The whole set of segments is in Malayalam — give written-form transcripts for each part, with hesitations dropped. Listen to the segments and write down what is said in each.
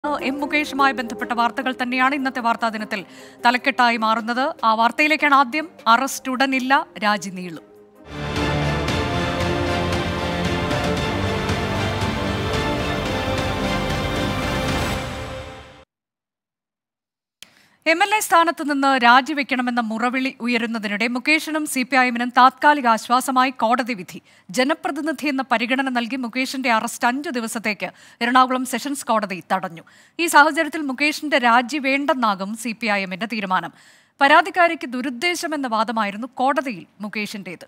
എം മുകേഷുമായി ബന്ധപ്പെട്ട വാർത്തകൾ തന്നെയാണ് ഇന്നത്തെ വാർത്താ ദിനത്തിൽ തലക്കെട്ടായി മാറുന്നത്. ആ വാർത്തയിലേക്കാണ് ആദ്യം. അറസ്റ്റ് ഉടനില്ല, രാജി നീളും. എം.എൽ.എ. സ്ഥാനത്ത് നിന്ന് രാജിവെക്കണമെന്ന മുറവിളി ഉയരുന്നതിനിടെ മുകേഷിനും CPIഎമ്മിനും താത്കാലിക ആശ്വാസമായി കോടതി വിധി. ജനപ്രതിനിധി എന്ന പരിഗണന നൽകി മുകേഷിന്റെ അറസ്റ്റ് 5 ദിവസത്തേക്ക് എറണാകുളം സെഷൻസ് കോടതി തടഞ്ഞു. ഈ സാഹചര്യത്തിൽ മുകേഷിന്റെ രാജി വേണ്ടെന്നാകും CPIഎമ്മിന്റെ തീരുമാനം. പരാതിക്കാരിക്ക് ദുരുദ്ദേശമെന്ന വാദമായിരുന്നു കോടതിയിൽ മുകേഷിന്റേത്.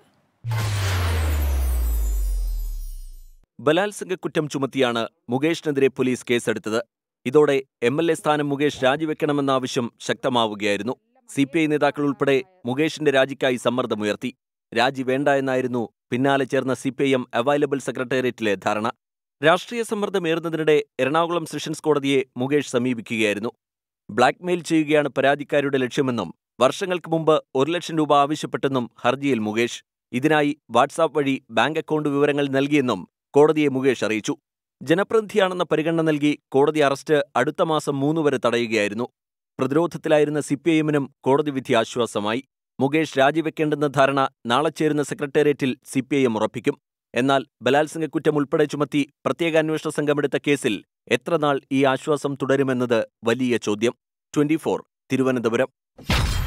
ബലാത്സംഗ കുറ്റം ചുമത്തിയാണ് മുകേഷിനെതിരെ പോലീസ് കേസെടുത്തത്. ഇതോടെ എം.എൽ.എ. സ്ഥാനം മുകേഷ് രാജിവെക്കണമെന്ന ആവശ്യം ശക്തമാവുകയായിരുന്നു. CPI നേതാക്കൾ ഉൾപ്പെടെ മുകേഷിന്റെ രാജിക്കായി സമ്മർദ്ദമുയർത്തി. രാജി വേണ്ട എന്നായിരുന്നു പിന്നാലെ ചേർന്ന CPIഎം അവൈലബിൾ സെക്രട്ടേറിയറ്റിലെ ധാരണ. രാഷ്ട്രീയ സമ്മർദ്ദമേറുന്നതിനിടെ എറണാകുളം സെഷൻസ് കോടതിയെ മുകേഷ് സമീപിക്കുകയായിരുന്നു. ബ്ലാക്ക്മെയിൽ ചെയ്യുകയാണ് പരാതിക്കാരുടെ ലക്ഷ്യമെന്നും വർഷങ്ങൾക്ക് മുമ്പ് 1 ലക്ഷം രൂപ ആവശ്യപ്പെട്ടെന്നും ഹർജിയിൽ മുകേഷ്. ഇതിനായി വാട്സാപ്പ് വഴി ബാങ്ക് അക്കൗണ്ട് വിവരങ്ങൾ നൽകിയെന്നും കോടതിയെ മുകേഷ് അറിയിച്ചു. ജനപ്രതിനിധിയാണെന്ന പരിഗണന നൽകി കോടതി അറസ്റ്റ് അടുത്ത മാസം 3 വരെ തടയുകയായിരുന്നു. പ്രതിരോധത്തിലായിരുന്ന CPIഎമ്മിനും കോടതി വിധി ആശ്വാസമായി. മുകേഷ് രാജിവെക്കേണ്ടെന്ന ധാരണ നാളെ ചേരുന്ന സെക്രട്ടേറിയറ്റിൽ CPIഎം ഉറപ്പിക്കും. എന്നാൽ ബലാത്സംഗ കുറ്റം ഉൾപ്പെടെ ചുമത്തി പ്രത്യേക അന്വേഷണ സംഘമെടുത്ത കേസിൽ എത്ര നാൾ ഈ ആശ്വാസം തുടരുമെന്നത് വലിയ ചോദ്യം. 24 തിരുവനന്തപുരം.